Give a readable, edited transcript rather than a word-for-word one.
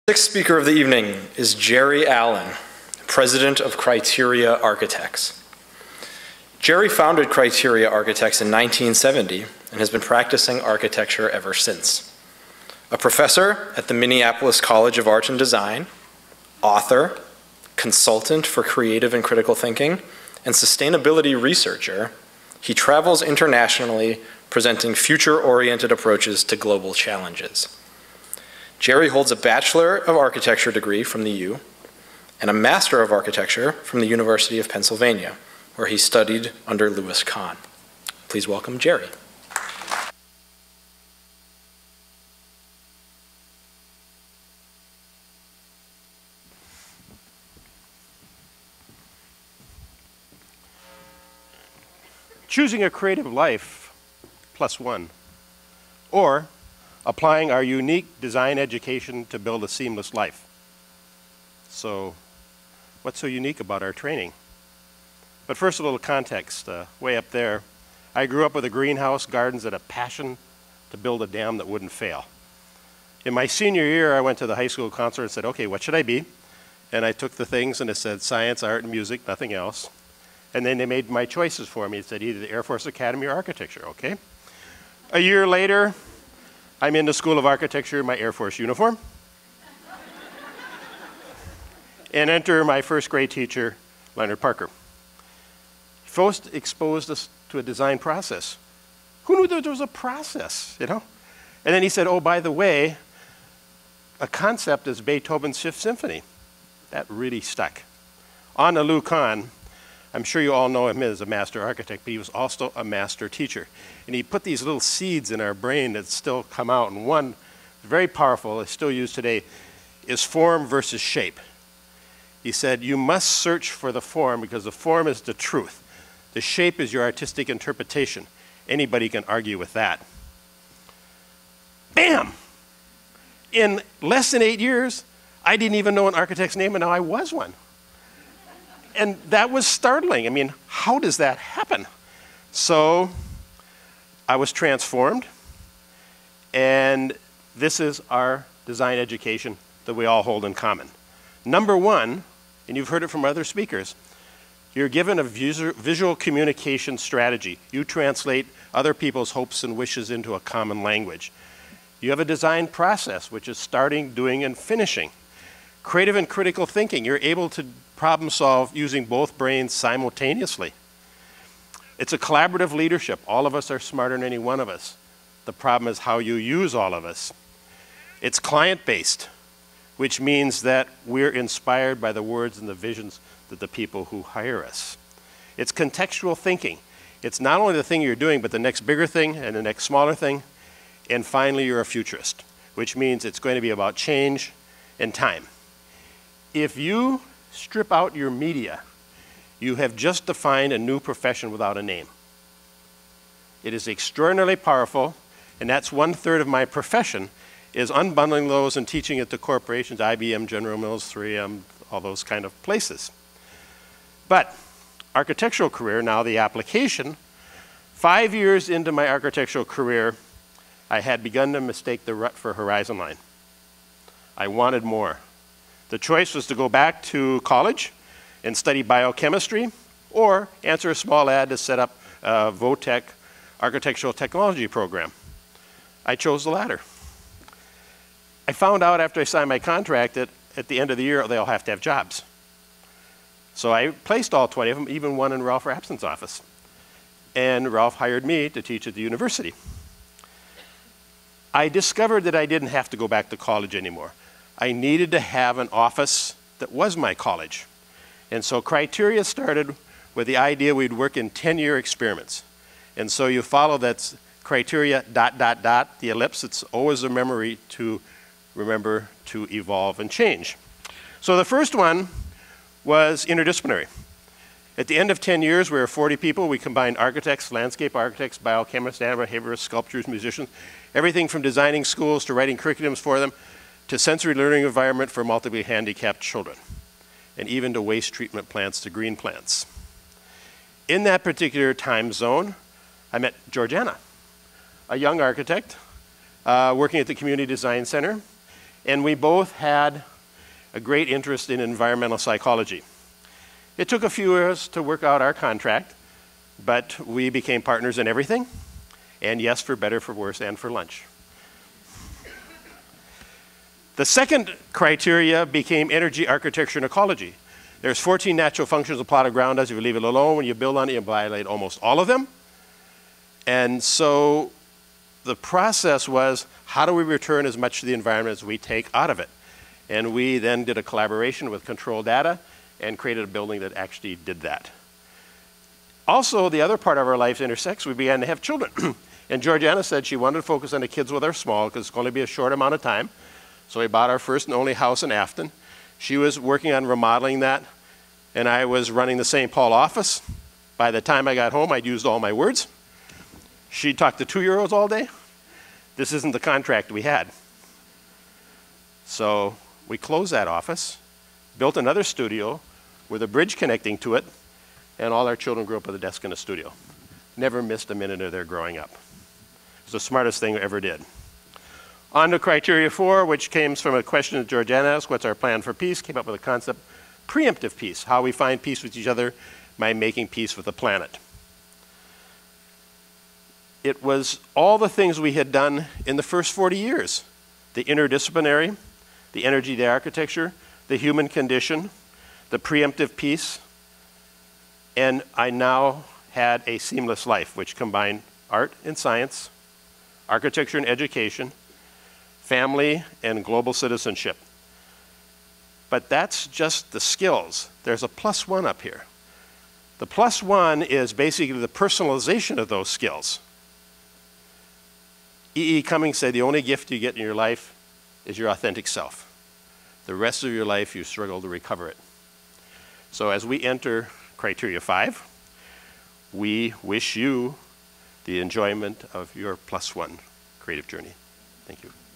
Sixth speaker of the evening is Jerry Allan, president of Criteria Architects. Jerry founded Criteria Architects in 1970 and has been practicing architecture ever since. A professor at the Minneapolis College of Art and Design, author, consultant for creative and critical thinking, and sustainability researcher, he travels internationally presenting future-oriented approaches to global challenges. Jerry holds a Bachelor of Architecture degree from the U and a Master of Architecture from the University of Pennsylvania, where he studied under Louis Kahn. Please welcome Jerry. Choosing a creative life +1, or applying our unique design education to build a seamless life. So, what's so unique about our training? But first, a little context. Way up there, I grew up with a greenhouse, gardens, and a passion to build a dam that wouldn't fail. In my senior year, I went to the high school counselor and said, okay, what should I be? And I took the things and it said science, art, and music, nothing else. And then they made my choices for me. It said either the Air Force Academy or architecture, okay? A year later, I'm in the School of Architecture in my Air Force uniform. And enter my first grade teacher, Leonard Parker. He first exposed us to a design process. Who knew that there was a process, you know? And then he said, oh, by the way, a concept is Beethoven's Fifth Symphony. That really stuck. On to Lou Kahn. I'm sure you all know him as a master architect, but he was also a master teacher. And he put these little seeds in our brain that still come out. And one, very powerful, is still used today, is form versus shape. He said, you must search for the form because the form is the truth. The shape is your artistic interpretation. Anybody can argue with that. Bam! In less than 8 years, I didn't even know an architect's name, and now I was one. And that was startling. I mean, how does that happen? So I was transformed, and this is our design education that we all hold in common. Number one, and you've heard it from other speakers, you're given a visual communication strategy. You translate other people's hopes and wishes into a common language. You have a design process, which is starting, doing, and finishing. Creative and critical thinking, you're able to problem solve using both brains simultaneously. It's a collaborative leadership. All of us are smarter than any one of us. The problem is how you use all of us. It's client-based, which means that we're inspired by the words and the visions that the people who hire us. It's contextual thinking. It's not only the thing you're doing, but the next bigger thing and the next smaller thing. And finally, you're a futurist, which means it's going to be about change and time. If you strip out your media, you have just defined a new profession without a name. It is extraordinarily powerful, and that's 1/3 of my profession, is unbundling those and teaching it to corporations, IBM, General Mills, 3M, all those kind of places. But architectural career, now the application, 5 years into my architectural career, I had begun to mistake the rut for horizon line. I wanted more. The choice was to go back to college and study biochemistry or answer a small ad to set up a VOTEC architectural technology program. I chose the latter. I found out after I signed my contract that at the end of the year, they all have to have jobs. So I placed all 20 of them, even one in Ralph Rapson's office. And Ralph hired me to teach at the university. I discovered that I didn't have to go back to college anymore. I needed to have an office that was my college. And so Criteria started with the idea we'd work in 10-year experiments. And so you follow that criteria ... the ellipse. It's always a memory to remember to evolve and change. So the first one was interdisciplinary. At the end of 10 years, we were 40 people. We combined architects, landscape architects, biochemists, behaviorists, sculptors, musicians, everything from designing schools to writing curriculums for them, to sensory learning environment for multiply handicapped children, and even to waste treatment plants to green plants. In that particular time zone, I met Georgiana, a young architect working at the Community Design Center. And we both had a great interest in environmental psychology. It took a few years to work out our contract, but we became partners in everything. And yes, for better, for worse, and for lunch. The second criteria became energy, architecture, and ecology. There's 14 natural functions of plot of ground us. If you leave it alone, when you build on it, you violate almost all of them. And so the process was, how do we return as much to the environment as we take out of it? And we then did a collaboration with Control Data and created a building that actually did that. Also, the other part of our lives intersects. We began to have children. And Georgiana said she wanted to focus on the kids with our small because it's going to be a short amount of time. So we bought our first and only house in Afton. She was working on remodeling that, and I was running the St. Paul office. By the time I got home, I'd used all my words. She talked to 2-year-olds all day. This isn't the contract we had. So we closed that office, built another studio with a bridge connecting to it, and all our children grew up with a desk in a studio. Never missed a minute of their growing up. It was the smartest thing we ever did. On to criteria 4, which came from a question that Georgiana asked, what's our plan for peace? Came up with a concept, preemptive peace, how we find peace with each other by making peace with the planet. It was all the things we had done in the first 40 years. The interdisciplinary, the energy, the architecture, the human condition, the preemptive peace, and I now had a seamless life, which combined art and science, architecture and education, family and global citizenship. But that's just the skills. There's a +1 up here. The +1 is basically the personalization of those skills. E.E. Cummings said the only gift you get in your life is your authentic self. The rest of your life you struggle to recover it. So as we enter criteria 5, we wish you the enjoyment of your +1 creative journey. Thank you.